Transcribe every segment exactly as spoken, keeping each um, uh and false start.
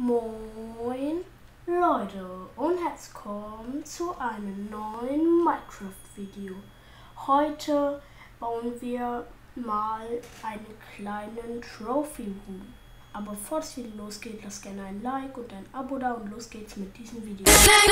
Moin Leute und herzlich willkommen zu einem neuen Minecraft-Video. Heute bauen wir mal einen kleinen Trophy Room. Aber bevor das Video losgeht, lasst gerne ein Like und ein Abo da und los geht's mit diesem Video.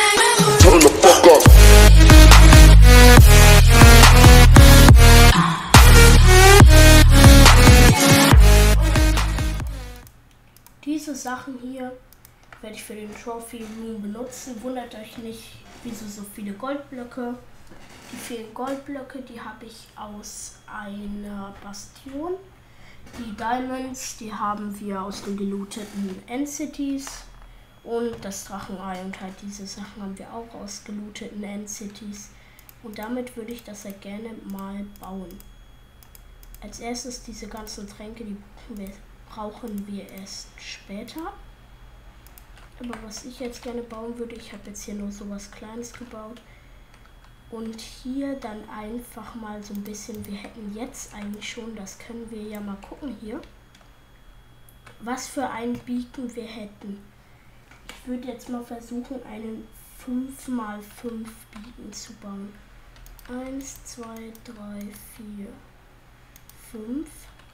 Diese Sachen hier werde ich für den Trophy Room benutzen. Wundert euch nicht, wieso so viele Goldblöcke. Die vielen Goldblöcke, die habe ich aus einer Bastion. Die Diamonds, die haben wir aus den gelooteten End-Cities. Und das Drachenei und halt diese Sachen haben wir auch aus gelooteten End-Cities. Und damit würde ich das ja gerne mal bauen. Als erstes diese ganzen Tränke, die brauchen wir, brauchen wir erst später. Aber was ich jetzt gerne bauen würde, ich habe jetzt hier nur so was Kleines gebaut. Und hier dann einfach mal so ein bisschen, wir hätten jetzt eigentlich schon, das können wir ja mal gucken hier, was für ein Beacon wir hätten. Ich würde jetzt mal versuchen, einen fünf mal fünf Beacon zu bauen. eins, zwei, drei, vier, fünf,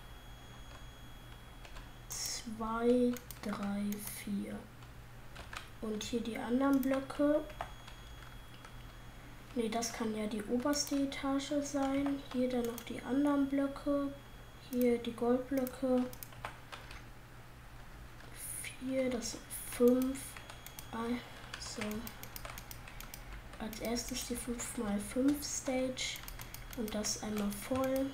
zwei, drei, vier. Und hier die anderen Blöcke. Ne, das kann ja die oberste Etage sein. Hier dann noch die anderen Blöcke. Hier die Goldblöcke. vier, das sind fünf. So. Als erstes die fünf mal fünf Stage. Und das einmal voll.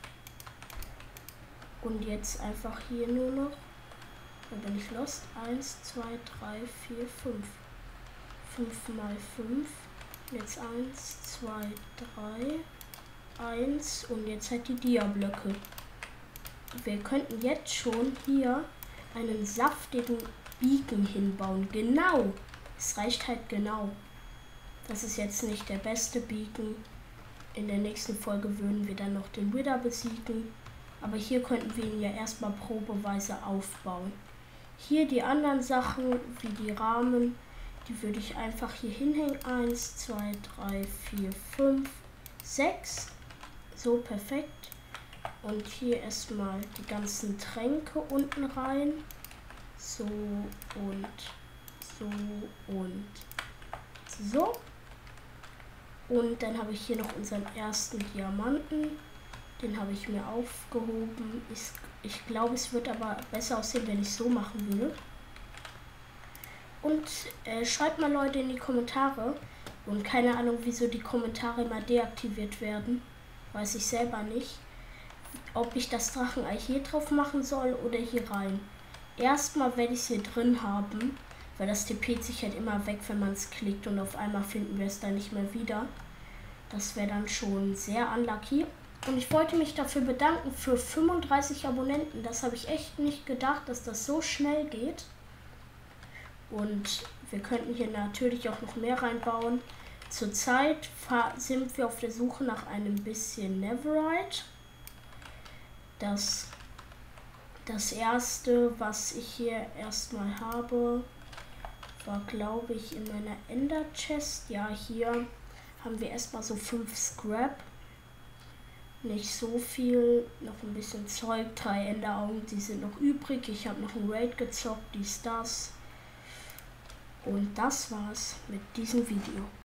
Und jetzt einfach hier nur noch. Da bin ich lost. eins, zwei, drei, vier, fünf. fünf mal fünf. Jetzt eins, zwei, drei, eins und jetzt halt die Dia-Blöcke. Wir könnten jetzt schon hier einen saftigen Beacon hinbauen. Genau. Es reicht halt genau. Das ist jetzt nicht der beste Beacon. In der nächsten Folge würden wir dann noch den Wither besiegen. Aber hier könnten wir ihn ja erstmal probeweise aufbauen. Hier die anderen Sachen, wie die Rahmen, die würde ich einfach hier hinhängen. eins, zwei, drei, vier, fünf, sechs. So, perfekt. Und hier erstmal die ganzen Tränke unten rein. So und so und so. Und dann habe ich hier noch unseren ersten Diamanten. Den habe ich mir aufgehoben. Ich, ich glaube, es wird aber besser aussehen, wenn ich so machen würde. Und äh, schreibt mal Leute in die Kommentare. Und keine Ahnung, wieso die Kommentare immer deaktiviert werden. Weiß ich selber nicht. Ob ich das Drachenei hier drauf machen soll oder hier rein. Erstmal werde ich es hier drin haben. Weil das T P sich halt immer weg, wenn man es klickt. Und auf einmal finden wir es dann nicht mehr wieder. Das wäre dann schon sehr unlucky. Und ich wollte mich dafür bedanken für fünfunddreißig Abonnenten. Das habe ich echt nicht gedacht, dass das so schnell geht. Und wir könnten hier natürlich auch noch mehr reinbauen. Zurzeit sind wir auf der Suche nach einem bisschen Netherite. Das, das erste, was ich hier erstmal habe, war, glaube ich, in meiner Ender Chest. Ja, hier haben wir erstmal so fünf Scrap. Nicht so viel, noch ein bisschen Zeug, drei Enderaugen, die sind noch übrig. Ich habe noch ein Raid gezockt, dies, das. Und das war's mit diesem Video.